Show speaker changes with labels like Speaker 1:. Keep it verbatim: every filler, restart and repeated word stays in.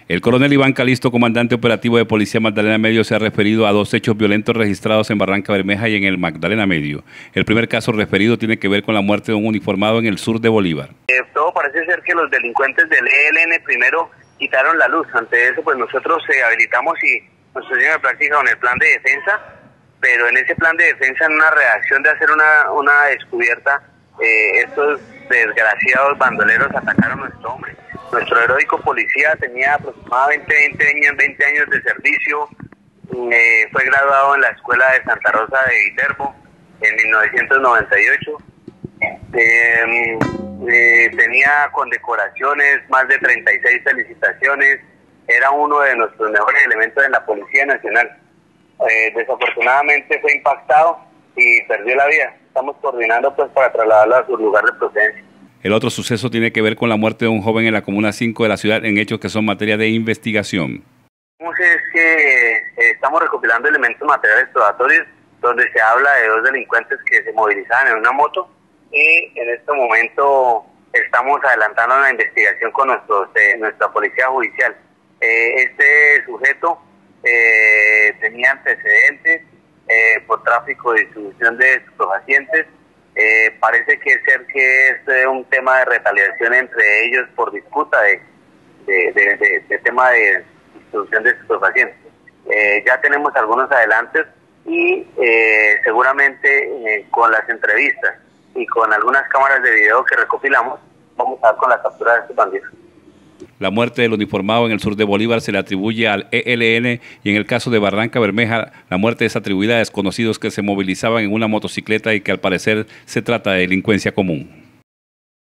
Speaker 1: El coronel Iván Calisto, comandante operativo de Policía Magdalena Medio, se ha referido a dos hechos violentos registrados en Barrancabermeja y en el Magdalena Medio. El primer caso referido tiene que ver con la muerte de un uniformado en el sur de Bolívar.
Speaker 2: Eh, todo parece ser que los delincuentes del E L N primero quitaron la luz. Ante eso, pues nosotros eh, habilitamos y nos pusimos en práctica con el plan de defensa, pero en ese plan de defensa, en una reacción de hacer una, una descubierta, eh, estos desgraciados bandoleros atacaron a nuestro hombre. Nuestro heroico policía tenía aproximadamente veinte años de servicio, eh, fue graduado en la Escuela de Santa Rosa de Viterbo en mil novecientos noventa y ocho, eh, eh, tenía condecoraciones, más de treinta y seis felicitaciones, era uno de nuestros mejores elementos en la Policía Nacional. Eh, desafortunadamente fue impactado y perdió la vida. Estamos coordinando pues para trasladarlo a su lugar de procedencia.
Speaker 1: El otro suceso tiene que ver con la muerte de un joven en la Comuna cinco de la ciudad en hechos que son materia de investigación.
Speaker 2: Es que eh, estamos recopilando elementos materiales probatorios donde se habla de dos delincuentes que se movilizaban en una moto y en este momento estamos adelantando una investigación con nuestros, eh, nuestra policía judicial. Eh, este sujeto eh, tenía antecedentes eh, por tráfico de distribución de estupefacientes. Eh, parece que ser que es eh, un tema de retaliación entre ellos por disputa de, de, de, de, de tema de distribución de estupefacientes. Eh, ya tenemos algunos adelantos y eh, seguramente eh, con las entrevistas y con algunas cámaras de video que recopilamos vamos a dar con la captura de estos bandidos.
Speaker 1: La muerte del uniformado en el sur de Bolívar se le atribuye al E L N y en el caso de Barrancabermeja la muerte es atribuida a desconocidos que se movilizaban en una motocicleta y que al parecer se trata de delincuencia común.